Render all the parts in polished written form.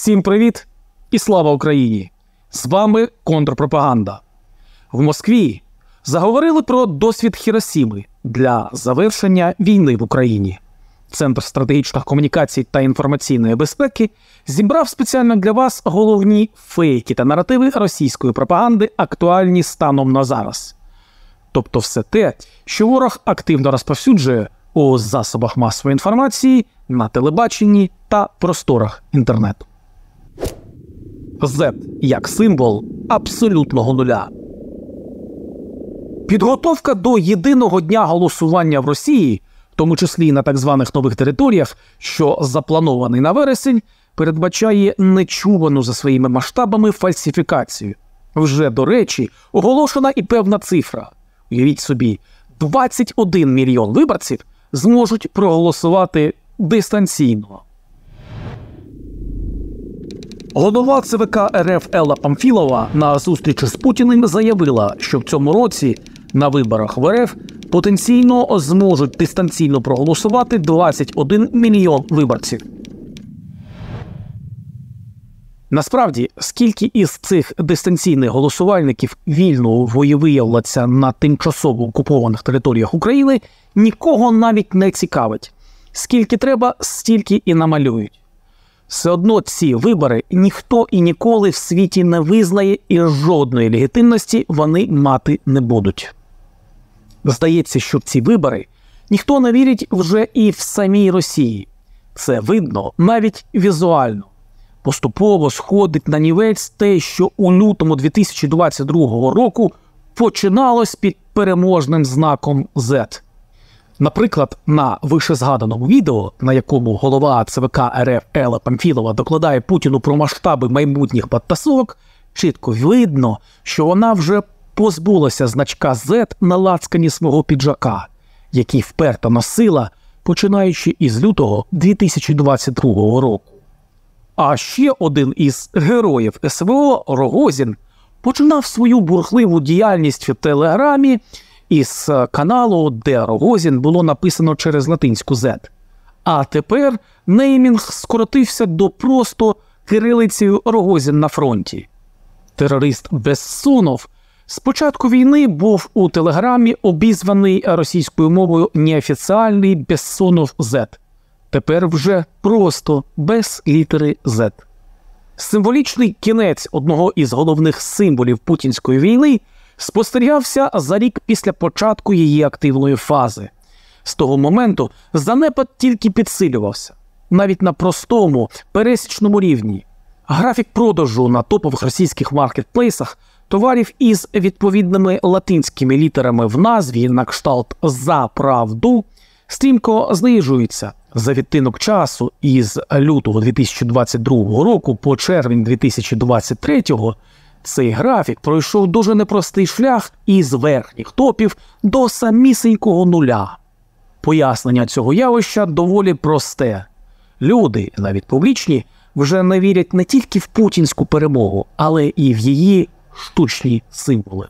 Всім привіт і слава Україні! З вами контрпропаганда. В Москві заговорили про досвід Хіросіми для завершення війни в Україні. Центр стратегічних комунікацій та інформаційної безпеки зібрав спеціально для вас головні фейки та наративи російської пропаганди, актуальні станом на зараз. Тобто все те, що ворог активно розповсюджує у засобах масової інформації, на телебаченні та просторах інтернету. Z як символ абсолютного нуля. Підготовка до єдиного дня голосування в Росії, в тому числі і на так званих нових територіях, що запланований на вересень, передбачає нечувану за своїми масштабами фальсифікацію. Вже, до речі, оголошена і певна цифра. Уявіть собі, 21 мільйон виборців зможуть проголосувати дистанційно. Голова ЦВК РФ Елла Памфілова на зустрічі з Путіним заявила, що в цьому році на виборах в РФ потенційно зможуть дистанційно проголосувати 21 мільйон виборців. Насправді, скільки із цих дистанційних голосувальників вільно волевиявляться на тимчасово окупованих територіях України, нікого навіть не цікавить. Скільки треба, стільки і намалюють. Все одно ці вибори ніхто і ніколи в світі не визнає, і жодної легітимності вони мати не будуть. Здається, що в ці вибори ніхто не вірить вже і в самій Росії. Це видно навіть візуально. Поступово сходить на нівець те, що у лютому 2022 року починалось під переможним знаком Z. Наприклад, на вищезгаданому відео, на якому голова ЦВК РФ Елла Памфілова докладає Путіну про масштаби майбутніх підтасовок, чітко видно, що вона вже позбулася значка Z на лацкані свого піджака, який вперто носила, починаючи із лютого 2022 року. А ще один із героїв СВО, Рогозін, починав свою бурхливу діяльність в Телеграмі із каналу, де Рогозін було написано через латинську Z. А тепер неймінг скоротився до просто кирилицею «Рогозін на фронті». Терорист Бессонов з початку війни був у Телеграмі обізваний російською мовою неофіціальний Бессонов Z. Тепер вже просто без літери Z. Символічний кінець одного із головних символів путінської війни спостерігався за рік після початку її активної фази. З того моменту занепад тільки підсилювався. Навіть на простому, пересічному рівні. Графік продажу на топових російських маркетплейсах товарів із відповідними латинськими літерами в назві на кшталт «За правду» стрімко знижується. За відтинок часу із лютого 2022 року по червень 2023 цей графік пройшов дуже непростий шлях із верхніх топів до самісінького нуля. Пояснення цього явища доволі просте. Люди, навіть публічні, вже не вірять не тільки в путінську перемогу, але і в її штучні символи.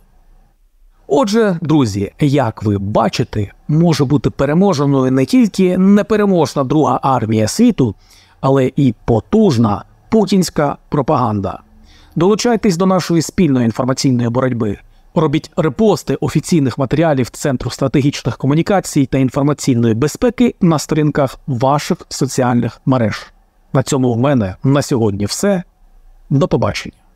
Отже, друзі, як ви бачите, може бути переможеною не тільки непереможна Друга армія світу, але і потужна путінська пропаганда. Долучайтесь до нашої спільної інформаційної боротьби. Робіть репости офіційних матеріалів Центру стратегічних комунікацій та інформаційної безпеки на сторінках ваших соціальних мереж. На цьому в мене на сьогодні все. До побачення.